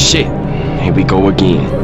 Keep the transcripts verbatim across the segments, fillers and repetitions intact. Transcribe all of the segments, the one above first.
Shit, here we go again.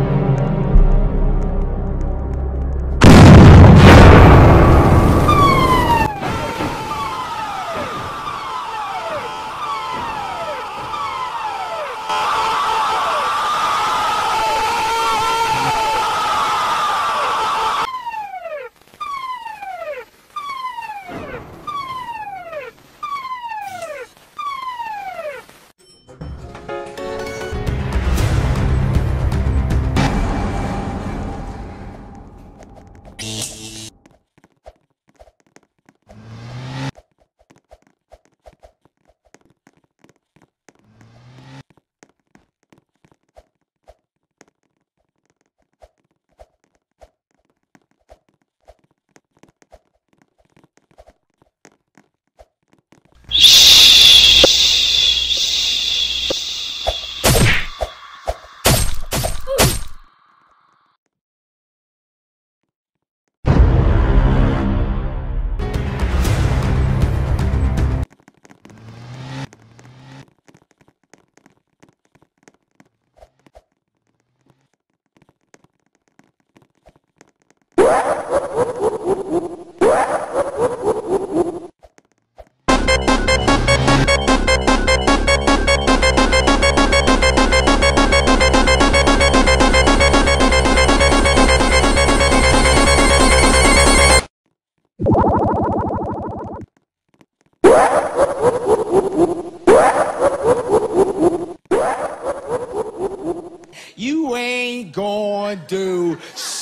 You ain't gonna do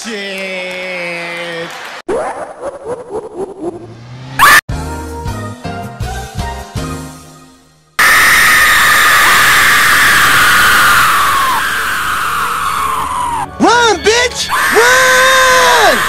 shit. Run, bitch! Run!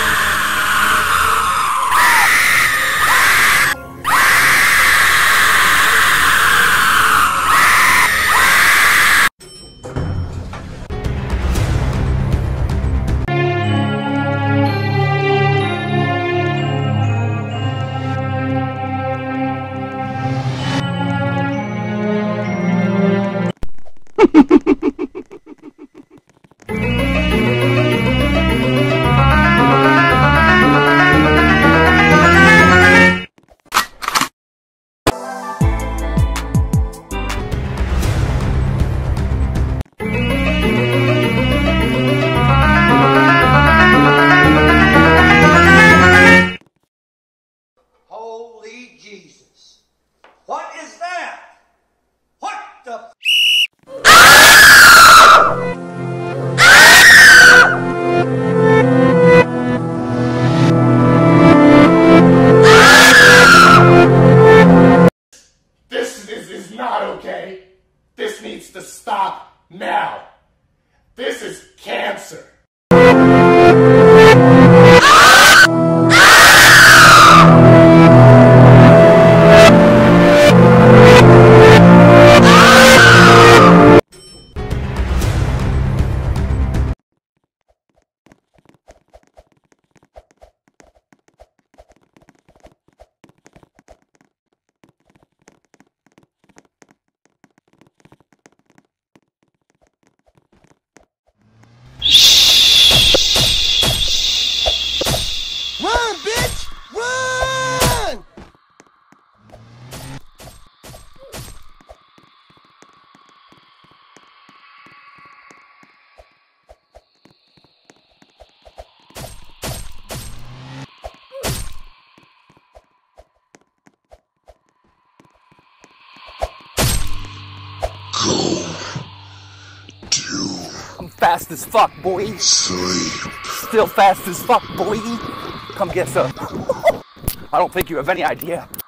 Holy Jesus. What is that? What the f- This is, is not okay. This needs to stop now. This is cancer. Run, bitch! Run! I'm fast as fuck, boy. Sleep. Still fast as fuck, boy. Come get some. I don't think you have any idea